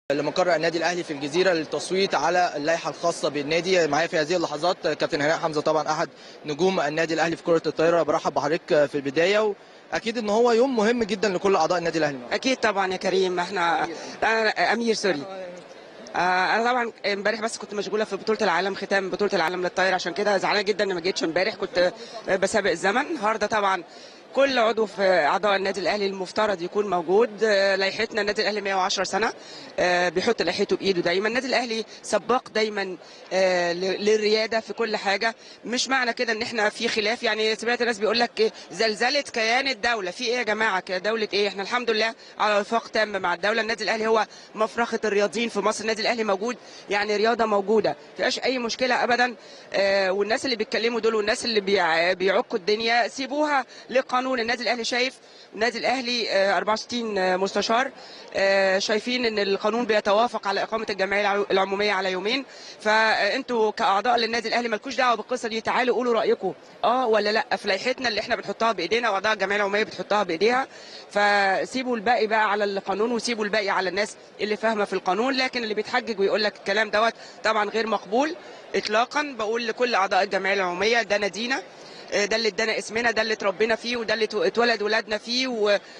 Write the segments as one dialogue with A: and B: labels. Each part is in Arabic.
A: لمقر النادي الاهلي في الجزيره للتصويت على اللائحه الخاصه بالنادي. معايا في هذه اللحظات كابتن هناء حمزه، طبعا احد نجوم النادي الاهلي في كره الطايره. برحب بحضرتك في البدايه، واكيد ان هو يوم مهم جدا لكل اعضاء النادي الاهلي.
B: اكيد طبعا يا كريم. انا امير سوري. انا طبعا امبارح بس كنت مشغوله في بطوله العالم، ختام بطوله العالم للطايره، عشان كده زعلانه جدا ان ما جيتش امبارح، كنت بسابق الزمن. النهارده طبعا كل عضو في اعضاء النادي الاهلي المفترض يكون موجود. لائحتنا النادي الاهلي 110 سنه، بيحط لائحته بايده دايما. النادي الاهلي سباق دايما للرياده في كل حاجه. مش معنى كده ان احنا في خلاف، يعني سمعت ناس بيقول لك زلزله كيان الدوله. في ايه يا جماعه؟ دوله ايه؟ احنا الحمد لله على وفاق تام مع الدوله. النادي الاهلي هو مفرخه الرياضيين في مصر. النادي الاهلي موجود، يعني رياضه موجوده، ما فيهاش اي مشكله ابدا. والناس اللي بيتكلموا دول والناس اللي بيعكوا الدنيا سيبوها لقانون. النادي الاهلي شايف، النادي الاهلي 64 مستشار شايفين ان القانون بيتوافق على اقامه الجمعيه العموميه على يومين. فانتوا كاعضاء للنادي الاهلي مالكوش دعوه بالقصه دي. تعالوا قولوا رايكم ولا لا في لائحتنا اللي احنا بنحطها بايدينا واعضاء الجمعيه العموميه بتحطها بايديها. فسيبوا الباقي بقى على القانون، وسيبوا الباقي على الناس اللي فاهمه في القانون. لكن اللي بيتحجج ويقول لك الكلام دوت طبعا غير مقبول اطلاقا. بقول لكل اعضاء الجمعيه العموميه ده نادينا، ده اللي ادانا اسمنا، ده اللي اتربينا فيه، وده اللي اتولد ولادنا فيه،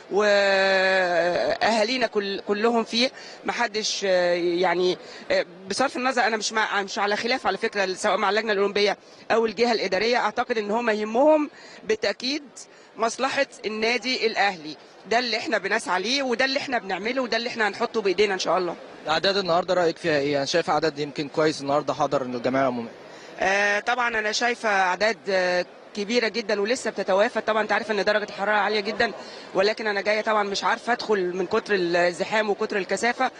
B: واهالينا كلهم فيه. ما حدش يعني بصرف النظر، انا مش على خلاف على فكره، سواء مع اللجنه الاولمبيه او الجهه الاداريه. اعتقد ان هم يهمهم بالتاكيد مصلحه النادي الاهلي. ده اللي احنا بنسعى ليه، وده اللي احنا بنعمله، وده اللي احنا هنحطه بايدينا ان شاء الله.
A: الاعداد النهارده رايك فيها ايه؟ انا شايف عدد يمكن كويس النهارده حضر الجمعيه العموميه.
B: طبعا انا شايفه اعداد كبيره جدا ولسه بتتوافد. طبعا انت عارف ان درجه الحراره عاليه جدا، ولكن انا جايه طبعا مش عارفه ادخل من كتر الزحام وكتر الكثافه.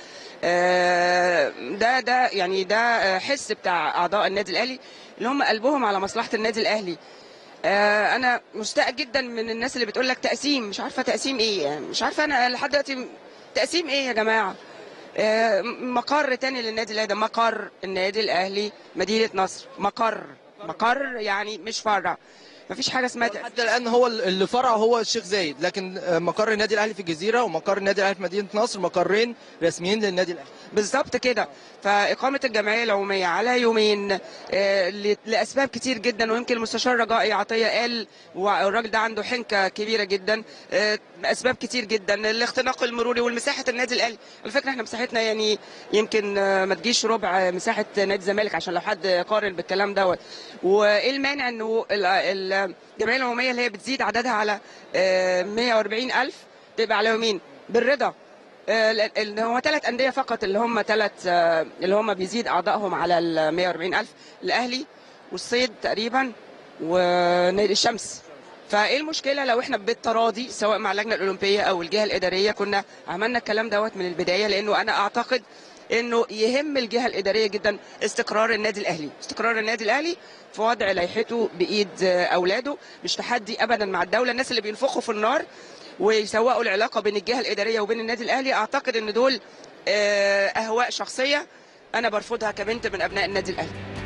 B: ده حس بتاع اعضاء النادي الاهلي اللي هم قلبهم على مصلحه النادي الاهلي. انا مستاء جدا من الناس اللي بتقول لك تقسيم. مش عارفه تقسيم ايه، يعني مش عارفه انا لحد دلوقتي تقسيم ايه يا جماعه. مقر تاني للنادي الاهلي، ده مقر النادي الاهلي مدينه نصر. مقر يعني مش فرع. مفيش حاجه اسمها
A: حتى الان هو اللي فرع هو الشيخ زايد، لكن مقر النادي الاهلي في الجزيره ومقر النادي الاهلي في مدينه نصر مقرين رسميين للنادي الاهلي.
B: بالظبط كده. فاقامه الجمعيه العموميه على يومين لاسباب كتير جدا، ويمكن المستشار رجاء عطيه قال، والراجل ده عنده حنكه كبيره جدا. اسباب كتير جدا، الاختناق المروري والمساحه النادي الاهلي. على فكره احنا مساحتنا يعني يمكن ما تجيش ربع مساحه نادي الزمالك، عشان لو حد قارن بالكلام دوت. وايه المانع انه الجمعيه العموميه اللي هي بتزيد عددها على 140,000 تبقى على يومين بالرضا؟ هو 3 أندية فقط اللي هم بيزيد أعضائهم على ال 140,000، الأهلي والصيد تقريبا ونادي الشمس. فايه المشكله لو احنا بالتراضي سواء مع اللجنه الاولمبيه او الجهه الاداريه كنا عملنا الكلام دوت من البدايه؟ لانه انا اعتقد انه يهم الجهه الاداريه جدا استقرار النادي الاهلي. استقرار النادي الاهلي في وضع لائحته بايد اولاده، مش تحدي ابدا مع الدوله. الناس اللي بينفخوا في النار ويسوقوا العلاقه بين الجهه الاداريه وبين النادي الاهلي، اعتقد ان دول اهواء شخصيه انا برفضها كبنت من ابناء النادي الاهلي.